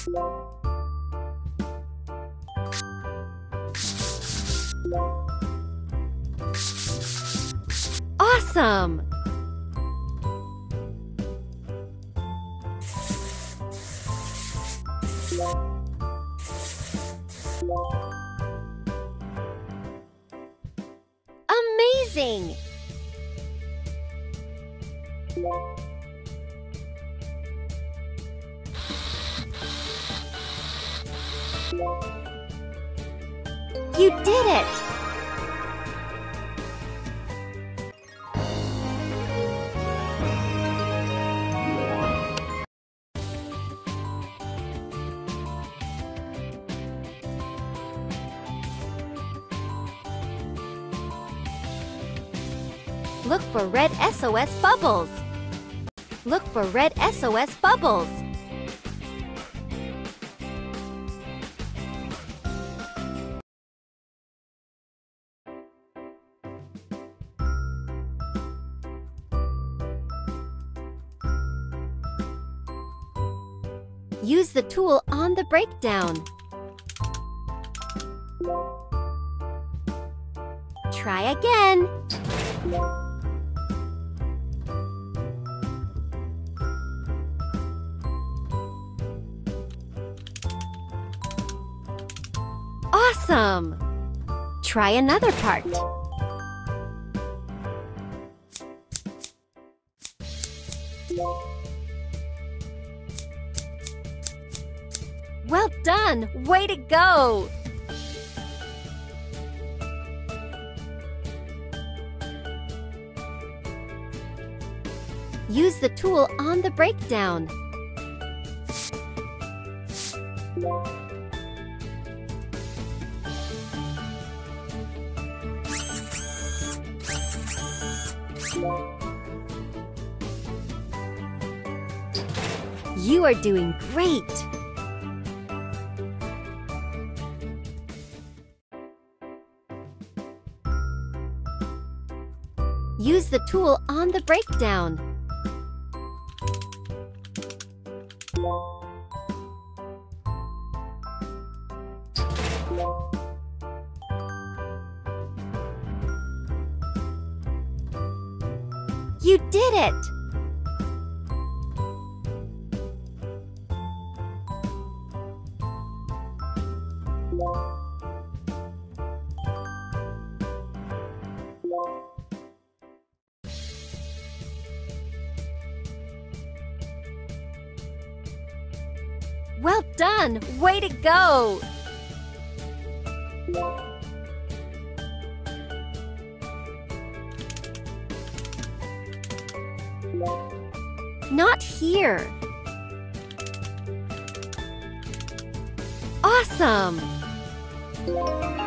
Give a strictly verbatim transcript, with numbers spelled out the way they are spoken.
Awesome! Amazing! You did it! Look for red S O S bubbles. Look for red S O S bubbles. Use the tool on the breakdown. Try again. Awesome! Try another part. Well done! Way to go! Use the tool on the breakdown. You are doing great! Use the tool on the breakdown. You did it! Well done! Way to go! Not here! Awesome!